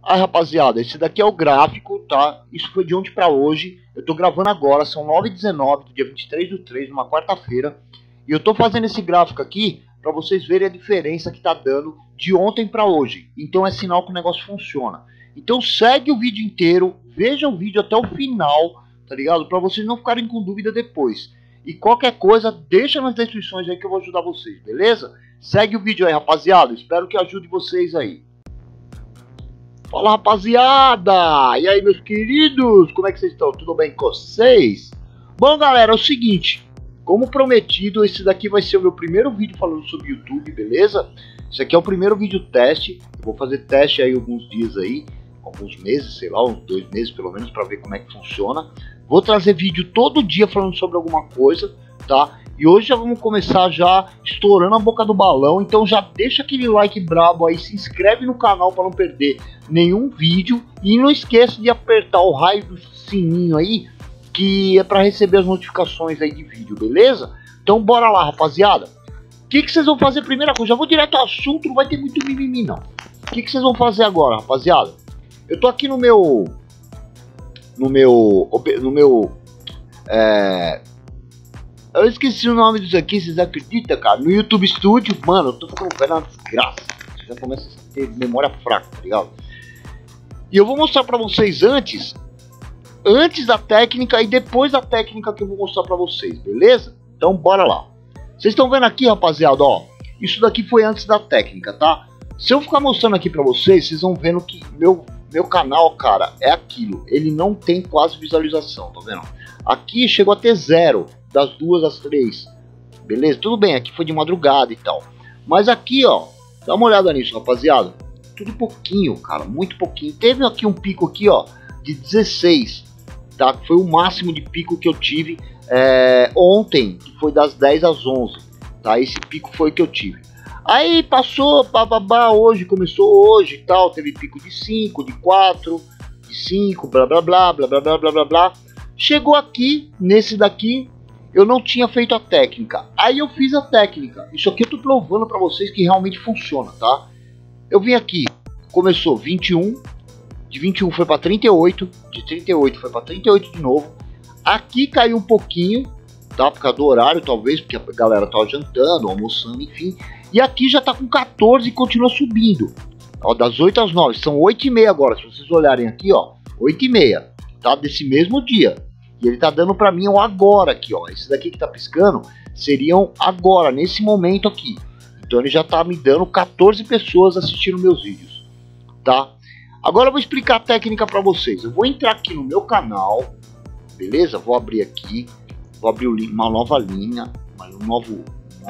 Aí, rapaziada, esse daqui é o gráfico, tá? Isso foi de ontem pra hoje. Eu tô gravando agora, são 9h19 do dia 23/3, numa quarta-feira. E eu tô fazendo esse gráfico aqui pra vocês verem a diferença que tá dando de ontem pra hoje. Então é sinal que o negócio funciona. Então segue o vídeo inteiro, veja o vídeo até o final, tá ligado? Pra vocês não ficarem com dúvida depois. E qualquer coisa, deixa nas descrições aí que eu vou ajudar vocês, beleza? Segue o vídeo aí, rapaziada. Espero que ajude vocês aí. Fala, rapaziada! E aí, meus queridos? Como é que vocês estão? Tudo bem com vocês? Bom, galera, é o seguinte. Como prometido, esse daqui vai ser o meu primeiro vídeo falando sobre YouTube, beleza? Esse aqui é o primeiro vídeo teste. Eu vou fazer teste aí alguns dias aí, alguns meses, sei lá, uns 2 meses pelo menos, para ver como é que funciona. Vou trazer vídeo todo dia falando sobre alguma coisa, tá? E hoje já vamos começar já estourando a boca do balão. Então já deixa aquele like brabo aí, se inscreve no canal para não perder nenhum vídeo. E não esqueça de apertar o raio do sininho aí, que é para receber as notificações aí de vídeo, beleza? Então bora lá, rapaziada. O que vocês vão fazer? Primeira coisa, já vou direto ao assunto, não vai ter muito mimimi não. O que vocês vão fazer agora, rapaziada? Eu tô aqui no meu eu esqueci o nome disso aqui, vocês acreditam, cara? No YouTube Studio, mano, eu tô ficando velho na desgraça. Você já começa a ter memória fraca, tá ligado? E eu vou mostrar pra vocês antes da técnica e depois da técnica que eu vou mostrar pra vocês, beleza? Então bora lá. Vocês estão vendo aqui, rapaziada, ó. Isso daqui foi antes da técnica, tá? Se eu ficar mostrando aqui pra vocês, vocês vão vendo que meu canal, cara, é aquilo. Ele não tem quase visualização, tá vendo? Aqui chegou a ter 0, das 2 às 3. Beleza? Tudo bem, aqui foi de madrugada e tal. Mas aqui, ó, dá uma olhada nisso, rapaziada. Tudo pouquinho, cara, muito pouquinho. Teve aqui um pico aqui, ó, de 16, tá? Foi o máximo de pico que eu tive ontem, que foi das 10 às 11, tá? Esse pico foi que eu tive. Aí passou, bababá, hoje, começou hoje e tal, teve pico de 5, de 4, de 5, blá blá blá, blá blá blá blá blá blá. Chegou aqui, nesse daqui, eu não tinha feito a técnica. Aí eu fiz a técnica. Isso aqui eu tô provando pra vocês que realmente funciona, tá? Eu vim aqui, começou 21, de 21 foi pra 38, de 38 foi pra 38 de novo. Aqui caiu um pouquinho, tá? Por causa do horário, talvez, porque a galera tá jantando, almoçando, enfim. E aqui já tá com 14 e continua subindo. Ó, das 8 às 9, são 8h30 agora. Se vocês olharem aqui, ó, 8h30, tá? Desse mesmo dia. E ele tá dando pra mim o agora aqui, ó. Esse daqui que tá piscando seriam agora, nesse momento aqui. Então ele já tá me dando 14 pessoas assistindo meus vídeos, tá? Agora eu vou explicar a técnica pra vocês. Eu vou entrar aqui no meu canal, beleza? Vou abrir aqui, vou abrir uma nova linha, um novo...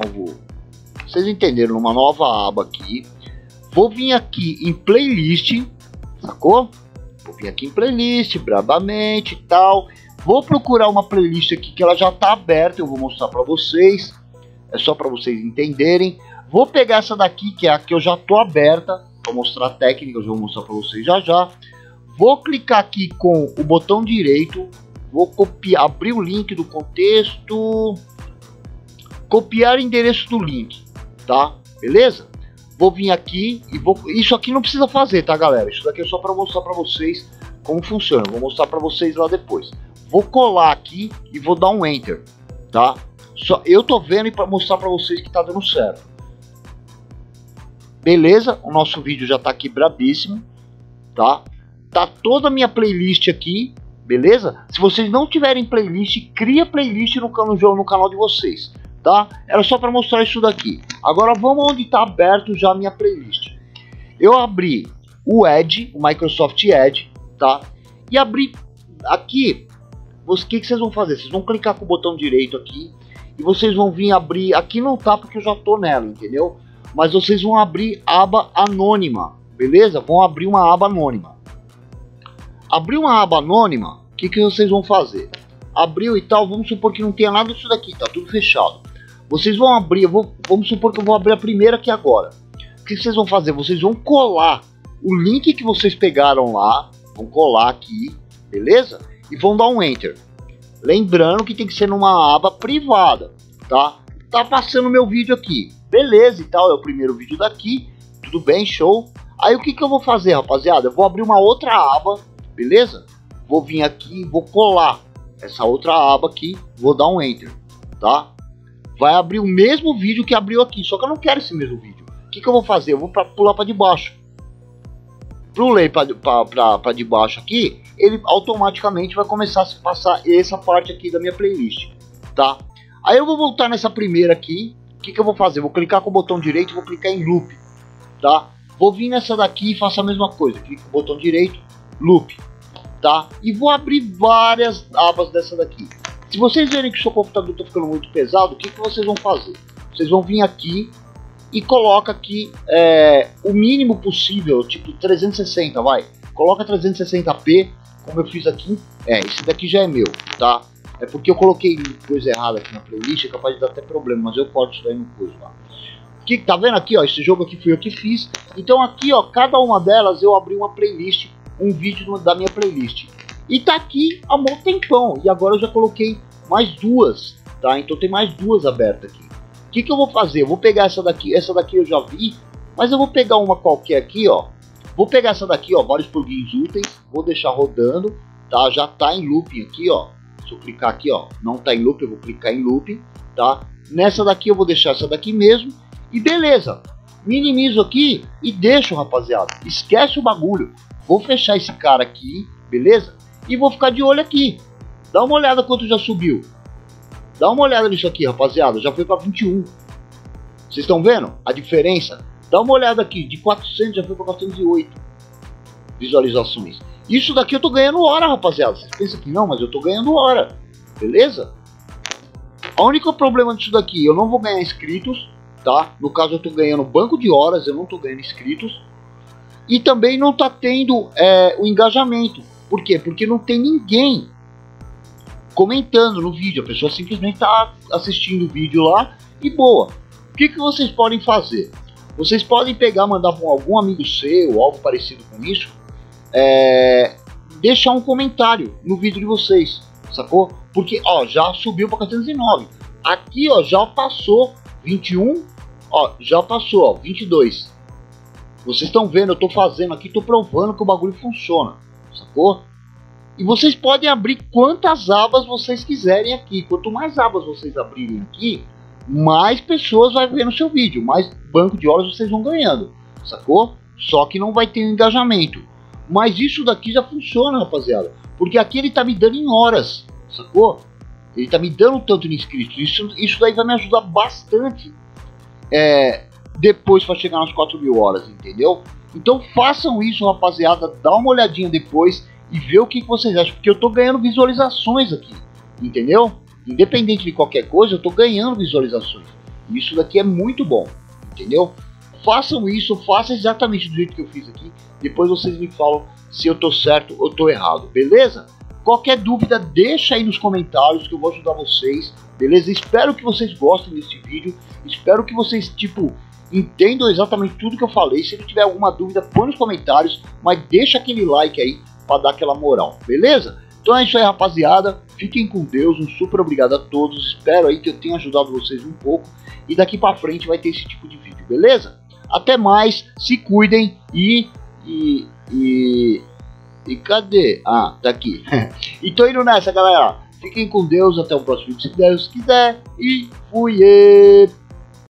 Vocês entenderam, uma nova aba aqui. Vou vir aqui em playlist, sacou? Vou vir aqui em playlist, brabamente e tal. Vou procurar uma playlist aqui que ela já tá aberta, eu vou mostrar pra vocês. É só pra vocês entenderem. Vou pegar essa daqui, que é a que eu já tô aberta. Vou mostrar a técnica, eu já vou mostrar pra vocês já já. Vou clicar aqui com o botão direito. Vou copiar, abrir o link do contexto. Copiar o endereço do link, tá? Beleza? Vou vir aqui e vou... Isso aqui não precisa fazer, tá, galera? Isso daqui é só pra mostrar pra vocês como funciona. Vou mostrar pra vocês lá depois. Vou colar aqui e vou dar um Enter, tá? Só eu tô vendo e para mostrar pra vocês que tá dando certo. Beleza? O nosso vídeo já tá aqui brabíssimo, tá? Tá toda a minha playlist aqui, beleza? Se vocês não tiverem playlist, cria playlist no canal de vocês, tá? Era só para mostrar isso daqui. Agora vamos onde tá aberto já a minha playlist. Eu abri o Edge, o Microsoft Edge, tá? E abri aqui. O que vocês vão fazer? Vocês vão clicar com o botão direito aqui e vocês vão vir abrir. Aqui não tá porque eu já tô nela, entendeu? Mas vocês vão abrir aba anônima, beleza? Vão abrir uma aba anônima. Abrir uma aba anônima, o que vocês vão fazer? Abriu e tal, vamos supor que não tenha nada disso daqui, tá tudo fechado. Vocês vão abrir, vamos supor que eu vou abrir a primeira aqui agora. O que vocês vão fazer? Vocês vão colar o link que vocês pegaram lá, vão colar aqui, beleza? E vão dar um Enter. Lembrando que tem que ser numa aba privada, tá? Tá passando meu vídeo aqui, beleza e tal, é o primeiro vídeo daqui, tudo bem, show. Aí o que eu vou fazer, rapaziada? Eu vou abrir uma outra aba, beleza? Vou vir aqui, vou colar essa outra aba aqui, vou dar um Enter, tá? Vai abrir o mesmo vídeo que abriu aqui, só que eu não quero esse mesmo vídeo. O que eu vou fazer? Eu vou pular para debaixo. Pulei para debaixo aqui, ele automaticamente vai começar a se passar essa parte aqui da minha playlist, tá? Aí eu vou voltar nessa primeira aqui. O que eu vou fazer? Vou clicar com o botão direito e vou clicar em loop, tá? Vou vir nessa daqui e faço a mesma coisa. Clico com o botão direito, loop, tá? E vou abrir várias abas dessa daqui. Se vocês verem que o seu computador está ficando muito pesado, o que vocês vão fazer? Vocês vão vir aqui e coloca aqui o mínimo possível, tipo 360, vai. Coloca 360p, como eu fiz aqui. Esse daqui já é meu, tá? É porque eu coloquei coisa errada aqui na playlist, é capaz de dar até problema, mas eu corto isso daí no coisa lá. Que tá vendo aqui, ó, esse jogo aqui fui eu que fiz. Então aqui, ó, cada uma delas eu abri uma playlist, um vídeo da minha playlist. E tá aqui há um tempão, e agora eu já coloquei mais duas, tá? Então tem mais duas abertas aqui. O que eu vou fazer? Eu vou pegar essa daqui eu já vi, mas eu vou pegar uma qualquer aqui, ó. Vou pegar essa daqui, ó, vários plugins úteis, vou deixar rodando, tá? Já tá em looping aqui, ó. Se eu clicar aqui, ó, não tá em loop, eu vou clicar em looping, tá? Nessa daqui eu vou deixar essa daqui mesmo, e beleza. Minimizo aqui e deixo, rapaziada. Esquece o bagulho. Vou fechar esse cara aqui, beleza? E vou ficar de olho aqui. Dá uma olhada quanto já subiu. Dá uma olhada nisso aqui, rapaziada. Já foi para 21. Vocês estão vendo a diferença? Dá uma olhada aqui. De 400 já foi para 408 visualizações. Isso daqui eu tô ganhando hora, rapaziada. Vocês pensam que não, mas eu tô ganhando hora. Beleza? O único problema disso daqui, eu não vou ganhar inscritos, tá? No caso eu tô ganhando banco de horas, eu não tô ganhando inscritos. E também não tá tendo o engajamento. Por quê? Porque não tem ninguém comentando no vídeo. A pessoa simplesmente tá assistindo o vídeo lá e boa. O que vocês podem fazer? Vocês podem pegar, mandar para algum amigo seu ou algo parecido com isso, deixar um comentário no vídeo de vocês, sacou? Porque ó, já subiu para 409. Aqui ó, já passou 21, ó, já passou, ó, 22. Vocês estão vendo, eu tô fazendo aqui, tô provando que o bagulho funciona, sacou? E vocês podem abrir quantas abas vocês quiserem aqui. Quanto mais abas vocês abrirem aqui, mais pessoas vai ver no seu vídeo, mais banco de horas vocês vão ganhando, sacou? Só que não vai ter engajamento. Mas isso daqui já funciona, rapaziada, porque aqui ele tá me dando em horas, sacou? Ele tá me dando tanto de inscritos. Isso daí vai me ajudar bastante depois para chegar nas 4.000 horas, entendeu? Então façam isso, rapaziada. Dá uma olhadinha depois e vê o que vocês acham, porque eu tô ganhando visualizações aqui, entendeu? Independente de qualquer coisa, eu tô ganhando visualizações. Isso daqui é muito bom, entendeu? Façam isso, façam exatamente do jeito que eu fiz aqui. Depois vocês me falam se eu tô certo ou tô errado, beleza? Qualquer dúvida, deixa aí nos comentários que eu vou ajudar vocês, beleza? Espero que vocês gostem desse vídeo. Espero que vocês, tipo, entendam exatamente tudo que eu falei. Se tiver alguma dúvida, põe nos comentários, mas deixa aquele like aí para dar aquela moral, beleza? Então é isso aí, rapaziada. Fiquem com Deus, um super obrigado a todos. Espero aí que eu tenha ajudado vocês um pouco. E daqui para frente vai ter esse tipo de vídeo, beleza? Até mais, se cuidem e cadê? Ah, tá aqui. E tô indo nessa, galera. Fiquem com Deus, até o próximo vídeo, se Deus quiser. E fui!